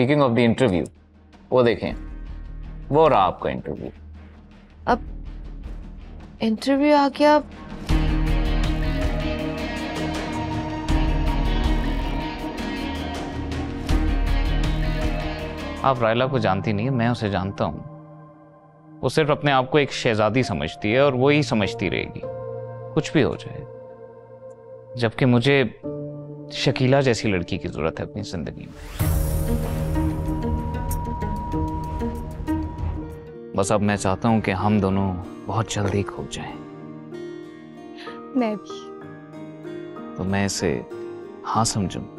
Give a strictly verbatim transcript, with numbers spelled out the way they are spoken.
Speaking of the interview, वो देखें, वो रहा आपका इंटरव्यू। अब इंटरव्यू आ गया। आप रायला को जानती नहीं है, मैं उसे जानता हूं। वो सिर्फ अपने आप को एक शहजादी समझती है और वो ही समझती रहेगी, कुछ भी हो जाए। जबकि मुझे शकीला जैसी लड़की की जरूरत है अपनी जिंदगी में। बस अब मैं चाहता हूं कि हम दोनों बहुत जल्दी खो जाएं। मैं भी। तो मैं इसे हाँ समझूं।